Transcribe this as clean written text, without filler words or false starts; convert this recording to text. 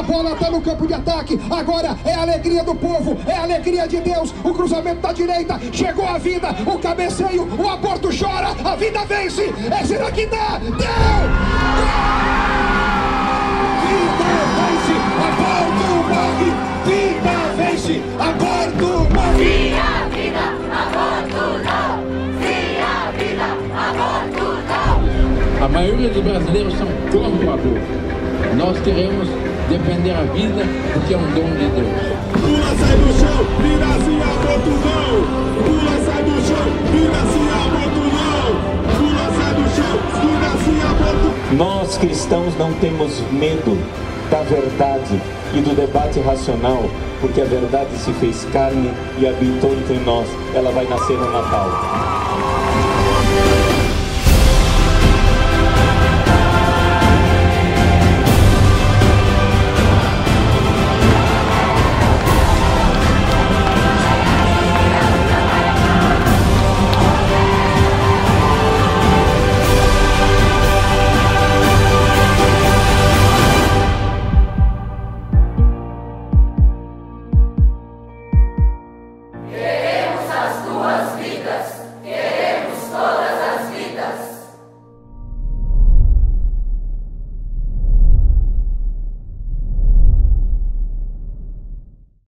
bola tá no campo de ataque, agora é a alegria do povo, é a alegria de Deus, o cruzamento da direita, chegou a vida, o cabeceio, o aborto chora, a vida vence, será que dá? Deu! Vida vence, aborto morre, vida vence, aborto morre. Via vida, aborto não, via vida, aborto não. A maioria dos brasileiros são contra o aborto. Nós queremos defender a vida porque é um dom de Deus. Pula, sai do chão, vira assim, aborto não. Pula, sai do chão, vira assim, aborto não. Pula, sai do chão, vira assim, aborto. Nós cristãos não temos medo da verdade e do debate racional, porque a verdade se fez carne e habitou entre nós. Ela vai nascer no Natal.